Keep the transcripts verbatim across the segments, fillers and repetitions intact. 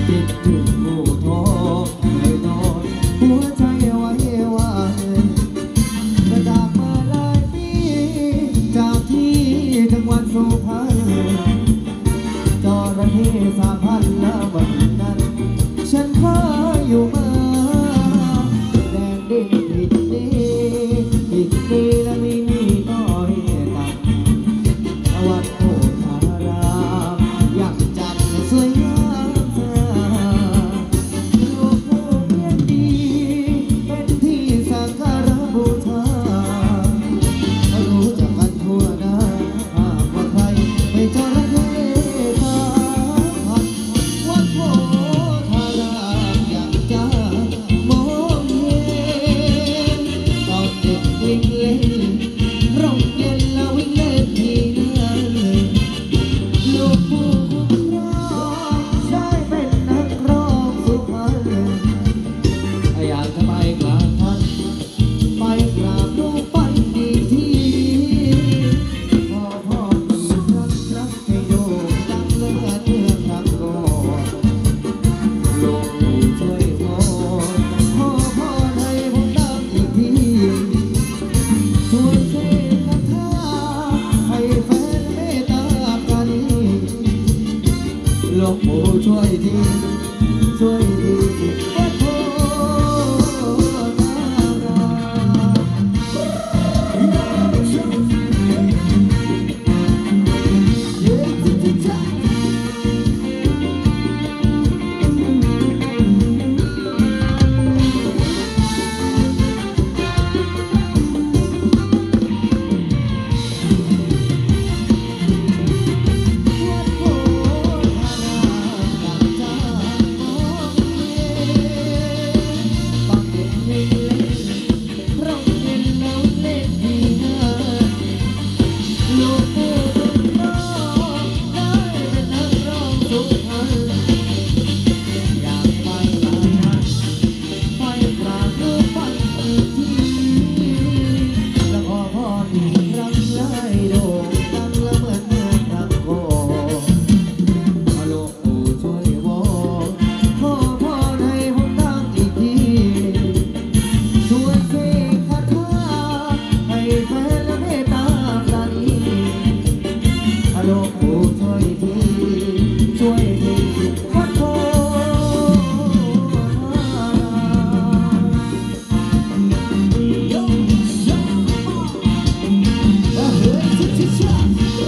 คิดถึงผู้ทอเลยนอนหัวใจไว้วันกระจากมาหลายปีจากที่จังหวัดสุพรรณจระเข้สามพันแล้ววันนั้นฉันเคยอยู่มาแดนดินผิดดีผิดดีและไม่มีต้อยต่ำวัดโพธารามอยากจัดสวยงามสง่าลูกผู้เพียรดีเป็นที่สักการะบูชารู้จักกันทั่วหน้าหากว่าใครไม่จระเข้สามพันวัดโพธารามอยากจะมองเห็นตอนเด็กวิ่งเล่นโรงเรียนแล้ววิ่งเล่นที่นั่นลูกผู้คุ้มครองได้เป็นนักร้องสุพรรณอยากจะไปกราบท่านไปกราบดูปันดีที่พอพ่อมีรักรักให้โด่งดังเหลือเมื่อครั้งก่อนโลกผู้ช่วยพอพ่อพ่อให้ผมดังอีกทีช่วยเสกคาถาให้แฟนเมตตากันหลวงปู่ช่วยทีช่วยทีวัดโพธารามเย้จิ๊จิ๊จ๊ะวัดโพธารามดังจ้ามองเห็นบางเด็กเล่นเล่นโรงเรียนแล้วเล่นดีนะลูกผู้คุ้มครองได้เป็นนักร้องสุพรรณอยากไปกราบท่านไปกราบดูปันอีกทีและขอพรอีกครั้งให้โด่งดังและเหมือนเมื่อครั้งก่อนหลวงปู่ช่วยวอนขอพรให้ผมดังอีกทีช่วยเสกคาถาให้แฟนและเมตตาปราณีหลวงปู่ช่วยทีช่วยทีวัดโพธารามโยโย่เฮ้ยจิ๊ดจิ๊ดจ๊ะ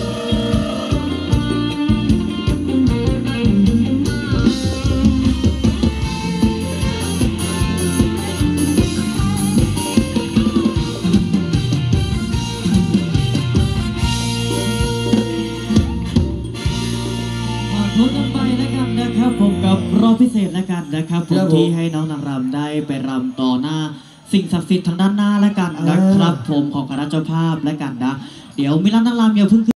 ฝากทุนกันไปแล้วกันนะครับผมกับรอบพิเศษแล้วกันนะครับผมที่ให้น้องนางรำได้ไปรำต่อหน้าสิ่งศักดิ์สิทธิ์ทางด้านหน้าแล้วกันนะครับผมของคณะเจ้าภาพแล้วกันนะเดี๋ยวมิลานนางรำอย่าเพิ่ง